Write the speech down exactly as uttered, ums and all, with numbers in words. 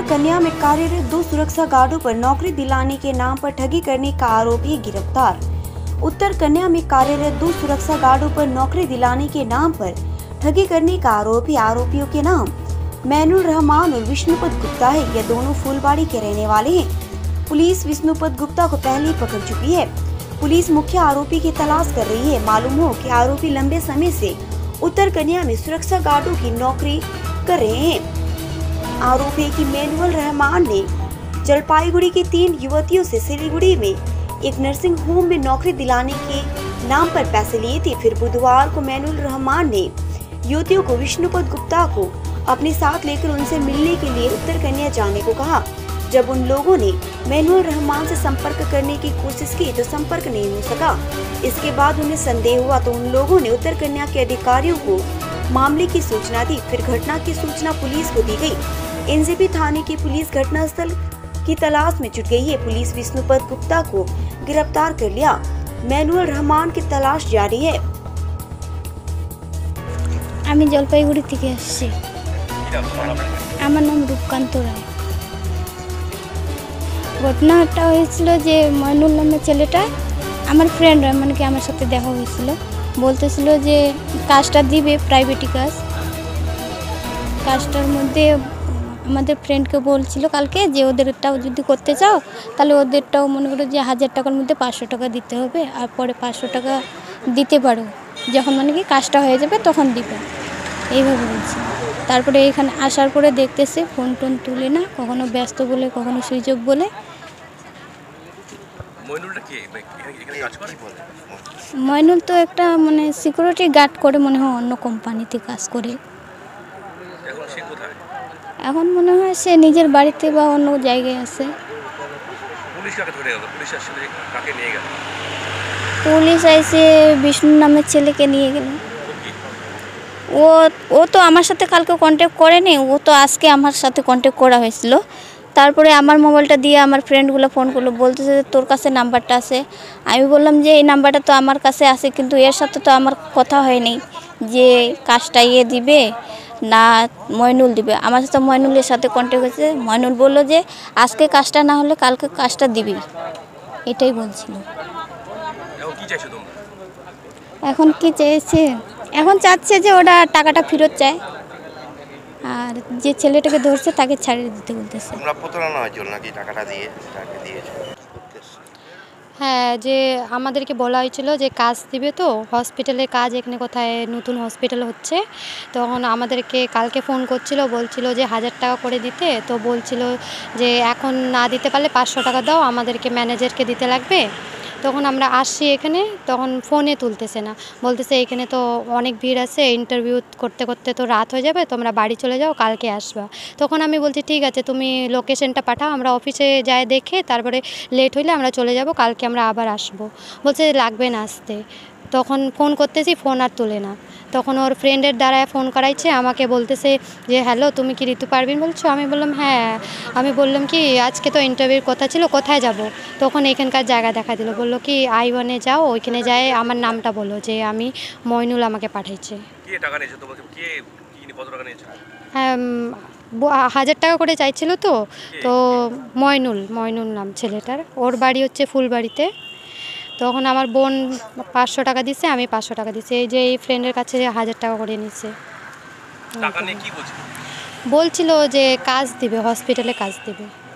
कन्या में कार्यरत दो सुरक्षा गार्डों पर नौकरी दिलाने के नाम पर ठगी करने का आरोपी गिरफ्तार। उत्तर कन्या में कार्यरत दो सुरक्षा गार्डों पर नौकरी दिलाने के नाम पर ठगी करने का आरोपी आरोपियों के नाम मैनुल रहमान और विष्णुपत गुप्ता है। ये दोनों फूलबाड़ी के रहने वाले हैं। पुलिस विष्णुपत गुप्ता को पहले पकड़ चुकी है। पुलिस मुख्य आरोपी की तलाश कर रही है। मालूम हो कि आरोपी लंबे समय से उत्तर कन्या में सुरक्षा गार्डों की नौकरी कर रहे हैं। आरोपी है कि मैनुल रहमान ने जलपाईगुड़ी की तीन युवतियों से सिलीगुड़ी में एक नर्सिंग होम में नौकरी दिलाने के नाम पर पैसे लिए थे। फिर बुधवार को मैनुल रहमान ने युवतियों को विष्णुपत गुप्ता को अपने साथ लेकर उनसे मिलने के लिए उत्तर कन्या जाने को कहा। जब उन लोगों ने मैनुल रहमान से संपर्क करने की कोशिश की तो संपर्क नहीं हो सका। इसके बाद उन्हें संदेह हुआ तो उन लोगों ने उत्तर कन्या के अधिकारियों को मामले की सूचना दी। फिर घटना की सूचना पुलिस को दी गई। एनजेपी थाने की पुलिस घटनास्थल की तलाश में जुट गई है। पुलिस विष्णुपत गुप्ता को गिरफ्तार कर लिया। मैनुल रहमान की तलाश जारी है। আমি জলপাইগুড়ি থেকে আসছি। আমার নাম রূপকান্ত রায়। ঘটনাটা হয়েছিল যে মইনুল নামের ছেলেটা আমার ফ্রেন্ড মানে কি আমার সাথে দেখা হয়েছিল, বলতেছিল যে কাজটা দিবে প্রাইভেটি কাজ। কাজটার মধ্যে আমাদের ফ্রেন্ডকে বলছিল কালকে যে ওদেরটাও যদি করতে চাও তাহলে ওদেরটাও মনে করো যে হাজার টাকার মধ্যে পাঁচশো টাকা দিতে হবে, আর পরে পাঁচশো টাকা দিতে পারো, যখন মানে কি কাজটা হয়ে যাবে তখন দিবে, এইভাবে বলছি। তারপরে এখানে আসার পরে দেখতেছে ফোন টোন তুলে না, কখনো ব্যস্ত বলে কখনো সুইচ অফ বলে। মইনুল তো একটা মানে সিকিউরিটি গার্ড করে মনে হয়, অন্য কোম্পানিতে কাজ করে। এখন মনে হয় সে নিজের বাড়িতে বা অন্য জায়গায় আছে। পুলিশ আইসে বিষ্ণু নামের ছেলেকে নিয়ে গেল। ও ও তো আমার সাথে কালকে কন্ট্যাক্ট করেনি, ও তো আজকে আমার সাথে কন্ট্যাক্ট করা হয়েছিল। তারপরে আমার মোবাইলটা দিয়ে আমার ফ্রেন্ডগুলো ফোন করলো, বলতেছে তোর কাছে নাম্বারটা আছে। আমি বললাম যে এই নাম্বারটা তো আমার কাছে আছে, কিন্তু এর সাথে তো আমার কথা হয়নি যে কাজটা ইয়ে দিবে না মইনুল দিবে। আমার সাথে মইনুলের সাথে কন্ট্যাক্ট হয়েছে। মইনুল বললো যে আজকে কাজটা না হলে কালকে কাজটা দিবি, এটাই বলছিল। এখন কি চেয়েছে? এখন চাচ্ছে যে ওরা টাকাটা ফেরত চায়, আর যে ছেলেটাকে ধরছে তাকে ছাড়িয়ে দিতে বলতেছে। হ্যাঁ, যে আমাদেরকে বলা হয়েছিল যে কাজ দিবে, তো হসপিটালে কাজ এখানে কোথায় নতুন হসপিটাল হচ্ছে, তখন আমাদেরকে কালকে ফোন করছিল, বলছিল যে হাজার টাকা করে দিতে। তো বলছিল যে এখন না দিতে পারলে পাঁচশো টাকা দাও, আমাদেরকে ম্যানেজারকে দিতে লাগবে। তখন আমরা আসছি এখানে, তখন ফোনে তুলতেছে না, বলতেছে এখানে তো অনেক ভিড় আছে, ইন্টারভিউ করতে করতে তো রাত হয়ে যাবে, তোমরা বাড়ি চলে যাও, কালকে আসবা। তখন আমি বলছি ঠিক আছে তুমি লোকেশনটা পাঠাও, আমরা অফিসে যাই দেখে তারপরে লেট হইলে আমরা চলে যাব, কালকে আমরা আবার আসবো। বলছে লাগবে না আসতে। তখন ফোন করতেছি, ফোন আর তোলে না। তখন ওর ফ্রেন্ডের দ্বারা ফোন করাইছে, আমাকে বলতেছে যে হ্যালো তুমি কি ঋতু পারভিন বলছো? আমি বললাম হ্যাঁ। আমি বললাম কি আজকে তো ইন্টারভিউর কথা ছিল, কোথায় যাব? তখন এখানকার জায়গা দেখা দিল, বললো কি আই ওয়ানে যাও, ওইখানে যায় আমার নামটা বলো যে আমি মইনুল আমাকে পাঠাইছে। হ্যাঁ, হাজার টাকা করে চাইছিল। তো তো মইনুল মইনুল নাম ছেলেটার, ওর বাড়ি হচ্ছে ফুলবাড়িতে। তখন আমার বোন পাঁচশো টাকা দিচ্ছে, আমি পাঁচশো টাকা দিচ্ছি। এই যে এই ফ্রেন্ডের কাছে হাজার টাকা করে নিচ্ছে। বলছিল যে কাজ দিবে, হসপিটালে কাজ দিবে।